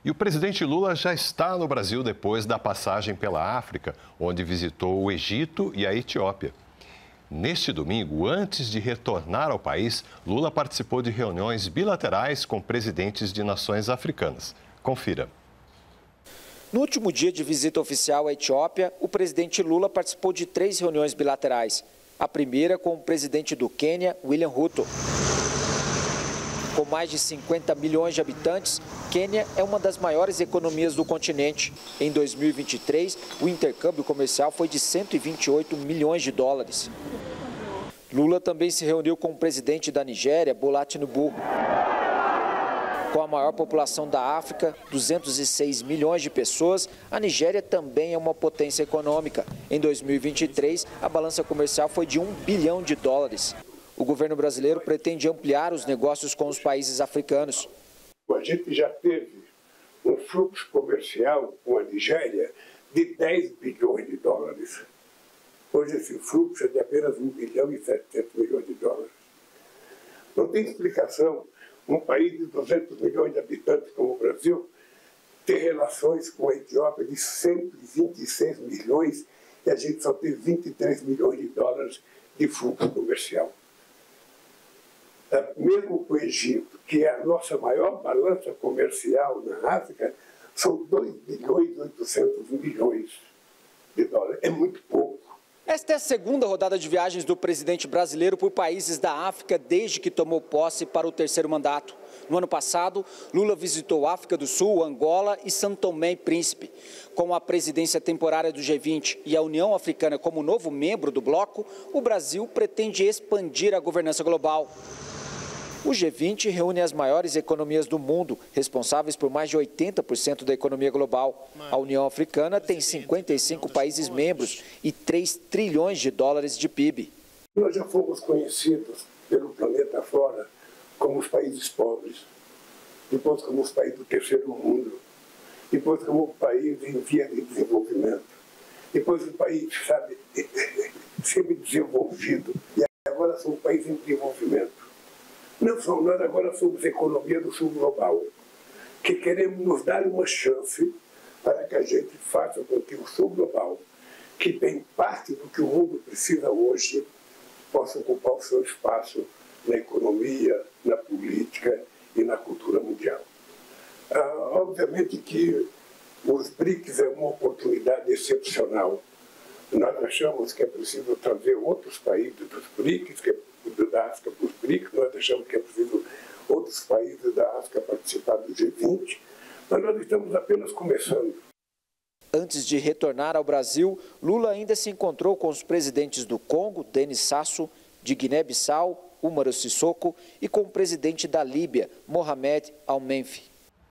E o presidente Lula já está no Brasil depois da passagem pela África, onde visitou o Egito e a Etiópia. Neste domingo, antes de retornar ao país, Lula participou de reuniões bilaterais com presidentes de nações africanas. Confira. No último dia de visita oficial à Etiópia, o presidente Lula participou de 3 reuniões bilaterais. A primeira com o presidente do Quênia, William Ruto. Com mais de 50 milhões de habitantes, Quênia é uma das maiores economias do continente. Em 2023, o intercâmbio comercial foi de 128 milhões de dólares. Lula também se reuniu com o presidente da Nigéria, Bola Tinubu. Com a maior população da África, 206 milhões de pessoas, a Nigéria também é uma potência econômica. Em 2023, a balança comercial foi de 1 bilhão de dólares. O governo brasileiro pretende ampliar os negócios com os países africanos. A gente já teve um fluxo comercial com a Nigéria de 10 bilhões de dólares. Hoje esse fluxo é de apenas 1 bilhão e 700 milhões de dólares. Não tem explicação um país de 200 milhões de habitantes como o Brasil ter relações com a Etiópia de 126 milhões e a gente só ter 23 milhões de dólares de fluxo comercial. Mesmo com o Egito, que é a nossa maior balança comercial na África, são 2 bilhões e 800 milhões de dólares. É muito pouco. Esta é a segunda rodada de viagens do presidente brasileiro por países da África desde que tomou posse para o 3º mandato. No ano passado, Lula visitou África do Sul, Angola e São Tomé e Príncipe. Com a presidência temporária do G20 e a União Africana como novo membro do bloco, o Brasil pretende expandir a governança global. O G20 reúne as maiores economias do mundo, responsáveis por mais de 80% da economia global. A União Africana tem 55 países membros e 3 trilhões de dólares de PIB. Nós já fomos conhecidos pelo planeta fora como os países pobres, depois como os países do 3º mundo, depois como o país em via de desenvolvimento, depois o país, sabe, semi-desenvolvido, e agora somos um país em desenvolvimento. Não só nós agora somos a economia do sul global, que queremos nos dar uma chance para que a gente faça com que o sul global, que tem parte do que o mundo precisa hoje, possa ocupar o seu espaço na economia, na política e na cultura mundial. Obviamente que os BRICS é uma oportunidade excepcional. Nós achamos que é preciso trazer outros países dos BRICS, da África para os BRICS, nós achamos que é preciso outros países da África participar do G20, mas nós estamos apenas começando. Antes de retornar ao Brasil, Lula ainda se encontrou com os presidentes do Congo, Denis Sassou, de Guiné-Bissau, Umaro Sissoko, e com o presidente da Líbia, Mohamed Al-Menfi.